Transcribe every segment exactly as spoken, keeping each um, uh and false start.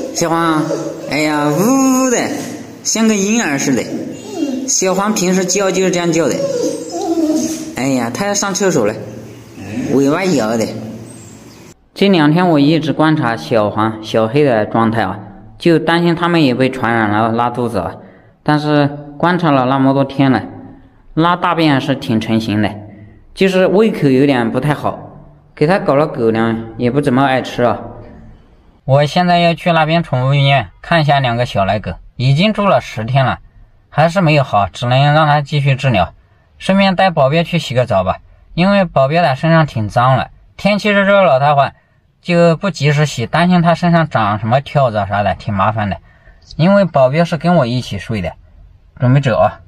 小黄，哎呀，呜呜的，像个婴儿似的。小黄平时叫就是这样叫的。哎呀，他要上厕所了，尾巴摇的。这两天我一直观察小黄、小黑的状态啊，就担心他们也被传染了拉肚子啊。但是观察了那么多天了，拉大便是挺成型的，就是胃口有点不太好。给他搞了狗粮也不怎么爱吃啊。我现在要去那边宠物医院看一下两个小奶狗，已经住了十天了，还是没有好，只能让它继续治疗。顺便带保镖去洗个澡吧，因为保镖的身上挺脏了，天气热了的话就不及时洗，担心它身上长什么跳蚤啥的，挺麻烦的。因为保镖是跟我一起睡的，准备走啊。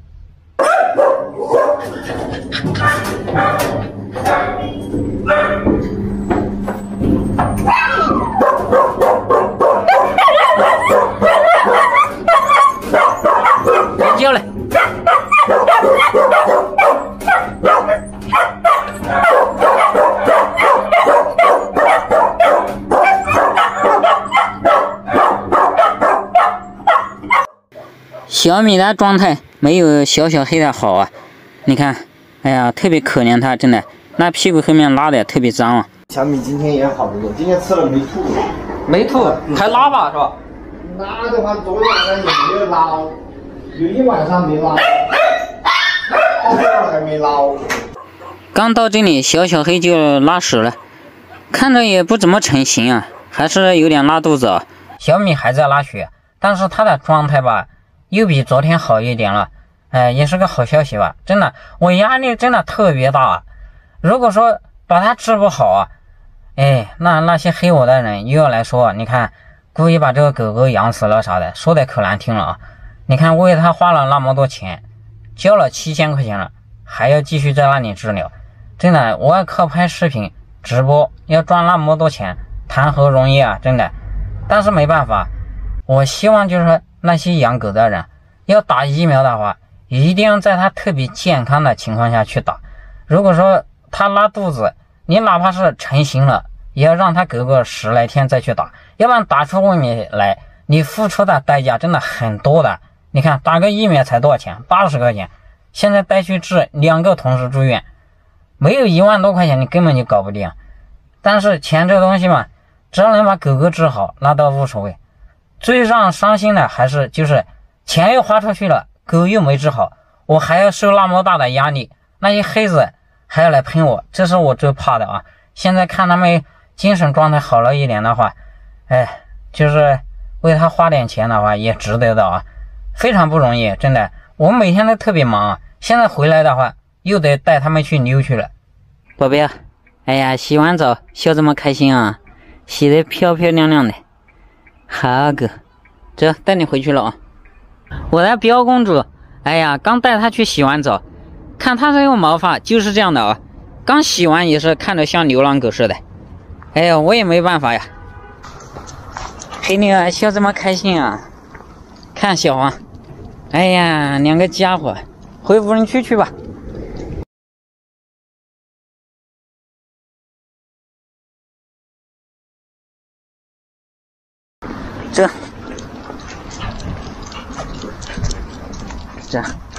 别叫了。小米的状态没有小小黑的好啊，你看，哎呀，特别可怜它，真的，那屁股后面拉的特别脏啊。 小米今天也好得多，今天吃了没吐， 没吐，还拉吧是吧？ 拉的话，昨天晚上也没有拉，有一晚上没拉，到这儿还没拉。 刚到这里，小小黑就拉屎了，看着也不怎么成型啊，还是有点拉肚子啊。小米还在拉血，但是它的状态吧，又比昨天好一点了，哎，也是个好消息吧。真的，我压力真的特别大啊。如果说把它治不好啊，哎，那那些黑我的人又要来说，你看故意把这个狗狗养死了啥的，说的可难听了啊。你看为他花了那么多钱，交了七千块钱了，还要继续在那里治疗，真的，我要靠拍视频直播要赚那么多钱，谈何容易啊，真的。但是没办法，我希望就是说那些养狗的人要打疫苗的话，一定要在他特别健康的情况下去打。如果说他拉肚子，你哪怕是成型了，也要让他隔个十来天再去打，要不然打出外面来，你付出的代价真的很多的。你看打个疫苗才多少钱？八十块钱，现在带去治，两个同时住院，没有一万多块钱你根本就搞不定。但是钱这东西嘛，只要能把狗狗治好，那倒无所谓。最让伤心的还是就是钱又花出去了，狗又没治好，我还要受那么大的压力，那些黑子还要来喷我，这是我最怕的啊。现在看他们精神状态好了一点的话，哎，就是为他花点钱的话也值得的啊，非常不容易，真的。我每天都特别忙啊，现在回来的话又得带他们去溜去了。宝贝，哎呀，洗完澡笑这么开心啊，洗得漂漂亮亮的，好狗，走，带你回去了啊。我的彪公主，哎呀，刚带她去洗完澡，看她这个毛发就是这样的啊，刚洗完也是看着像流浪狗似的。哎呀，我也没办法呀。黑妞啊，笑这么开心啊，看小黄，哎呀，两个家伙，回无人区去吧。这这